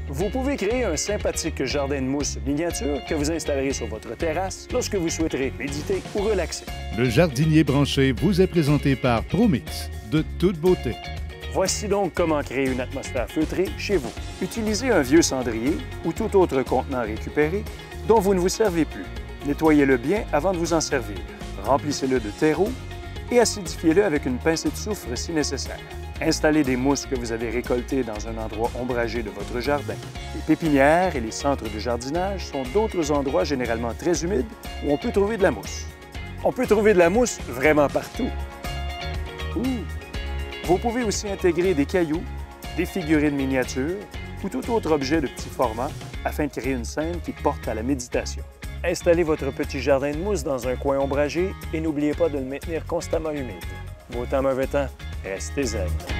Vous pouvez créer un sympathique jardin de mousse miniature que vous installerez sur votre terrasse lorsque vous souhaiterez méditer ou relaxer. Le jardinier branché vous est présenté par ProMix, de toute beauté. Voici donc comment créer une atmosphère feutrée chez vous. Utilisez un vieux cendrier ou tout autre contenant récupéré dont vous ne vous servez plus. Nettoyez-le bien avant de vous en servir. Remplissez-le de terreau et acidifiez-le avec une pincée de soufre si nécessaire. Installez des mousses que vous avez récoltées dans un endroit ombragé de votre jardin. Les pépinières et les centres de jardinage sont d'autres endroits généralement très humides où on peut trouver de la mousse. On peut trouver de la mousse vraiment partout. Vous pouvez aussi intégrer des cailloux, des figurines miniatures ou tout autre objet de petit format afin de créer une scène qui porte à la méditation. Installez votre petit jardin de mousse dans un coin ombragé et n'oubliez pas de le maintenir constamment humide. Beau temps, mauvais temps, restez zen.